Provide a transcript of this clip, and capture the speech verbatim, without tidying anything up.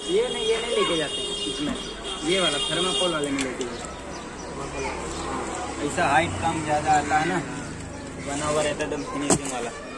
ये नहीं ये नहीं लेके जाते इसमें, ये वाला थर्माकोल वाले में लेके जाते। ऐसा हाइट कम ज्यादा आता है ना, बना हुआ रहता है एकदम फिनिशिंग वाला।